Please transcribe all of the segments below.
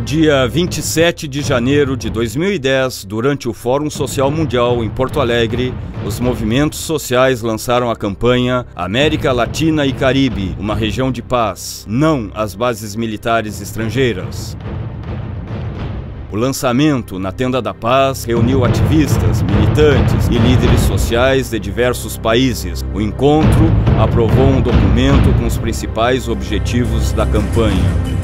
dia 27 de janeiro de 2010, durante o Fórum Social Mundial em Porto Alegre, os movimentos sociais lançaram a campanha América Latina e Caribe, uma região de paz, não as bases militares estrangeiras. O lançamento na Tenda da Paz reuniu ativistas, militantes e líderes sociais de diversos países. O encontro aprovou um documento com os principais objetivos da campanha.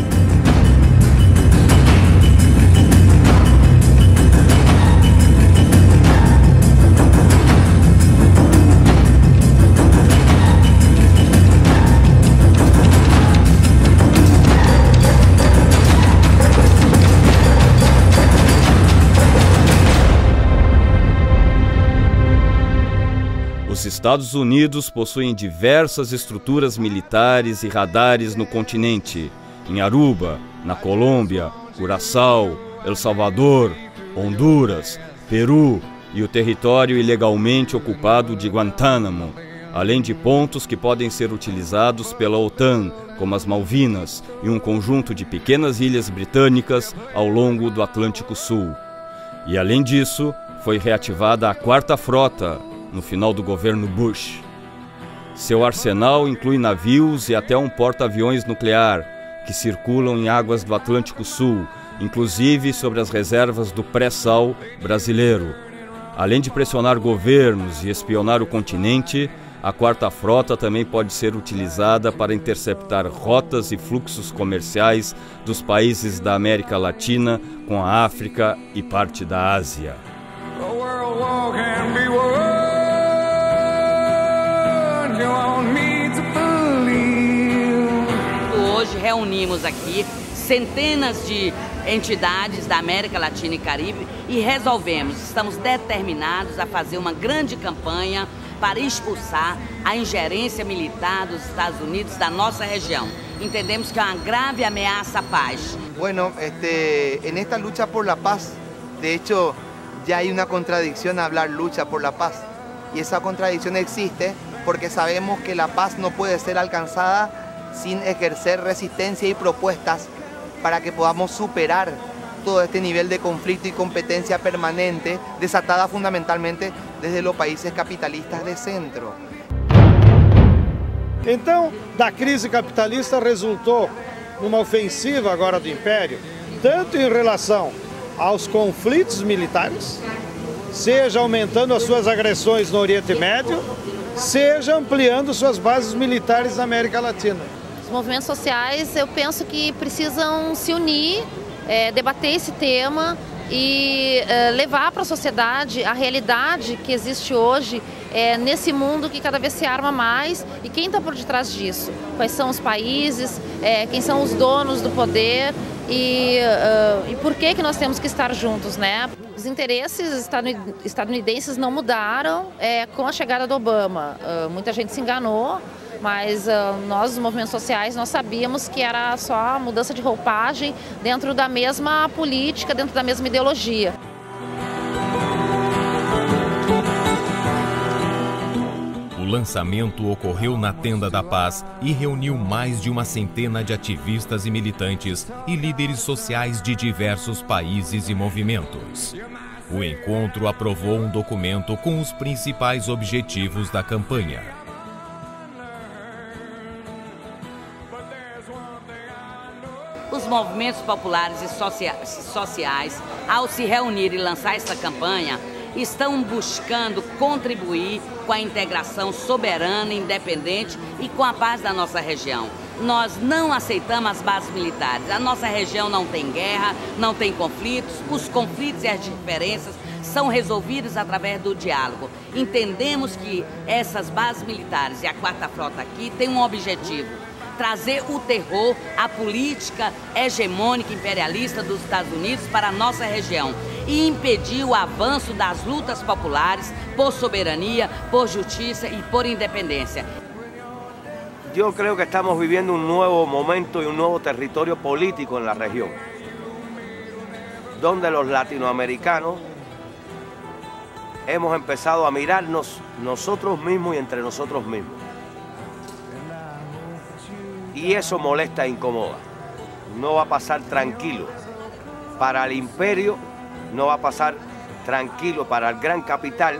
Os Estados Unidos possuem diversas estruturas militares e radares no continente, em Aruba, na Colômbia, Curaçao, El Salvador, Honduras, Peru e o território ilegalmente ocupado de Guantánamo, além de pontos que podem ser utilizados pela OTAN, como as Malvinas e um conjunto de pequenas ilhas britânicas ao longo do Atlântico Sul. E além disso, foi reativada a Quarta Frota, no final do governo Bush. Seu arsenal inclui navios e até um porta-aviões nuclear, que circulam em águas do Atlântico Sul, inclusive sobre as reservas do pré-sal brasileiro. Além de pressionar governos e espionar o continente, a Quarta Frota também pode ser utilizada para interceptar rotas e fluxos comerciais dos países da América Latina com a África e parte da Ásia. Hoje reunimos aqui centenas de entidades da América Latina e Caribe e estamos determinados a fazer uma grande campanha para expulsar a ingerência militar dos Estados Unidos da nossa região. Entendemos que é uma grave ameaça à paz. Bueno, en esta lucha por la paz, de hecho, ya hay una contradicción a hablar lucha por la paz. Y esa contradicción existe porque sabemos que la paz no puede ser alcanzada sin ejercer resistencia y propuestas para que podamos superar todo este nivel de conflicto y competencia permanente desatada fundamentalmente desde los países capitalistas de centro. Então, da crise capitalista resultou numa ofensiva agora do Império, tanto em relação aos conflitos militares, seja aumentando as suas agressões no Oriente Médio, seja ampliando suas bases militares na América Latina. Os movimentos sociais, eu penso que precisam se unir, debater esse tema e levar para a sociedade a realidade que existe hoje nesse mundo que cada vez se arma mais e quem está por detrás disso. Quais são os países, quem são os donos do poder e por que nós temos que estar juntos, né? Os interesses estadunidenses não mudaram com a chegada do Obama. Muita gente se enganou, mas nós, os movimentos sociais, nós sabíamos que era só mudança de roupagem dentro da mesma política, dentro da mesma ideologia. O lançamento ocorreu na Tenda da Paz e reuniu mais de uma centena de ativistas e militantes e líderes sociais de diversos países e movimentos. O encontro aprovou um documento com os principais objetivos da campanha. Os movimentos populares e sociais, ao se reunir e lançar essa campanha, estão buscando contribuir com a integração soberana, independente e com a paz da nossa região. Nós não aceitamos as bases militares. A nossa região não tem guerra, não tem conflitos. Os conflitos e as diferenças são resolvidos através do diálogo. Entendemos que essas bases militares e a Quarta Frota aqui têm um objetivo: trazer o terror, a política hegemônica imperialista dos Estados Unidos para a nossa região e impedir o avanço das lutas populares por soberania, por justiça e por independência. Yo creo que estamos viviendo un nuevo momento y un nuevo territorio político en la región, donde los latinoamericanos hemos empezado a mirarnos nosotros mismos y entre nosotros mismos. Y eso molesta e incomoda. no va a pasar tranquilo. Para el imperio no va a pasar tranquilo, para el gran capital.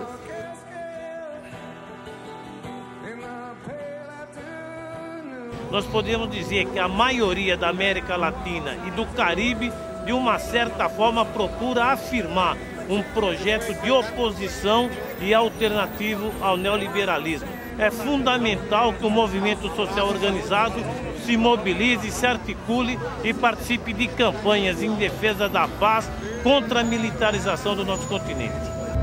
Nós podemos dizer que a maioria da América Latina e do Caribe, de uma certa forma, procura afirmar um projeto de oposição e alternativo ao neoliberalismo. É fundamental que o movimento social organizado se mobilize, se articule e participe de campanhas em defesa da paz contra a militarização do nosso continente.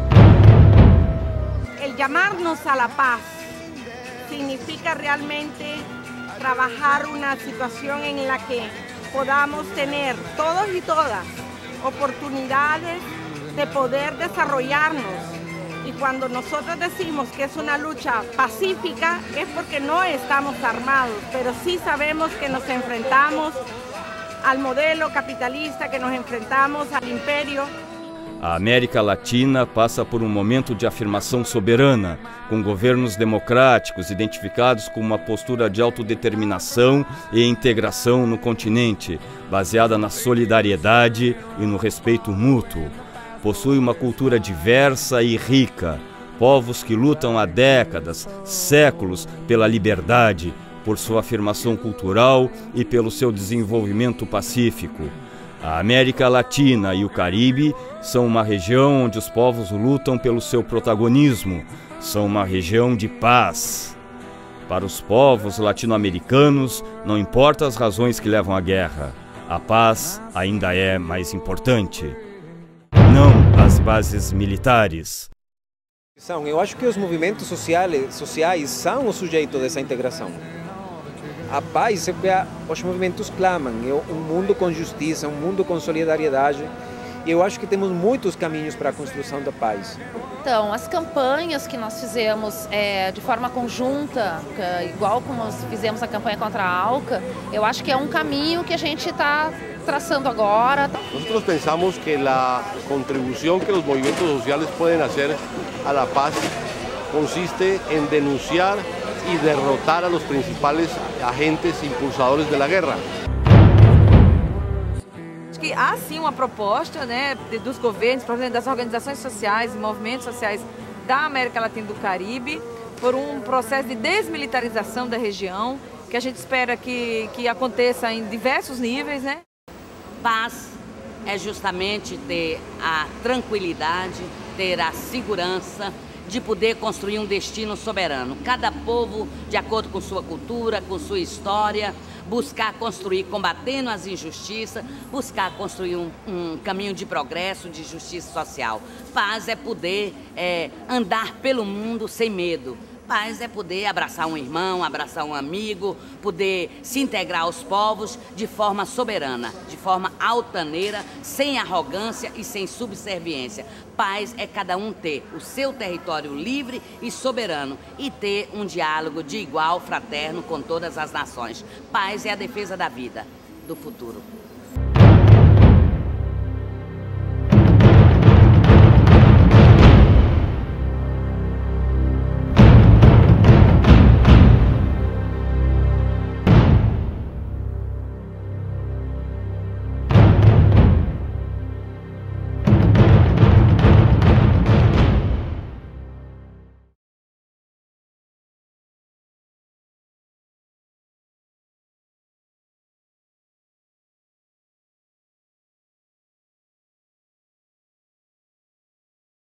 El llamarnos a la paz significa realmente trabajar una situación en la que podamos tener todos y todas oportunidades de poder desarrollarnos. Y cuando nosotros decimos que es una lucha pacífica es porque no estamos armados, pero sí sabemos que nos enfrentamos al modelo capitalista, que nos enfrentamos al imperio. A América Latina passa por um momento de afirmação soberana, com governos democráticos identificados com uma postura de autodeterminação e integração no continente, baseada na solidariedade e no respeito mútuo. Possui uma cultura diversa e rica, povos que lutam há décadas, séculos pela liberdade, por sua afirmação cultural e pelo seu desenvolvimento pacífico. A América Latina e o Caribe são uma região onde os povos lutam pelo seu protagonismo, são uma região de paz. Para os povos latino-americanos, não importa as razões que levam à guerra, a paz ainda é mais importante. Não as bases militares. Eu acho que os movimentos sociais são o sujeito dessa integração. A paz é o que os movimentos clamam, é um mundo com justiça, um mundo com solidariedade. E eu acho que temos muitos caminhos para a construção da paz. Então, as campanhas que nós fizemos de forma conjunta, igual como nós fizemos a campanha contra a ALCA, eu acho que é um caminho que a gente está traçando agora. Nós pensamos que a contribuição que os movimentos sociais podem fazer a la paz consiste em denunciar e derrotar a los principales agentes impulsadores de la guerra. Acho que há sim uma proposta, né, dos governos, das organizações sociais e movimentos sociais da América Latina e do Caribe por um processo de desmilitarização da região que a gente espera que aconteça em diversos níveis, né? Paz é justamente ter a tranquilidade, ter a segurança de poder construir um destino soberano. Cada povo, de acordo com sua cultura, com sua história, buscar construir, combatendo as injustiças, buscar construir um caminho de progresso, de justiça social. Paz é poder andar pelo mundo sem medo. Paz é poder abraçar um irmão, abraçar um amigo, poder se integrar aos povos de forma soberana, de forma altaneira, sem arrogância e sem subserviência. Paz é cada um ter o seu território livre e soberano e ter um diálogo de igual, fraterno com todas as nações. Paz é a defesa da vida, do futuro.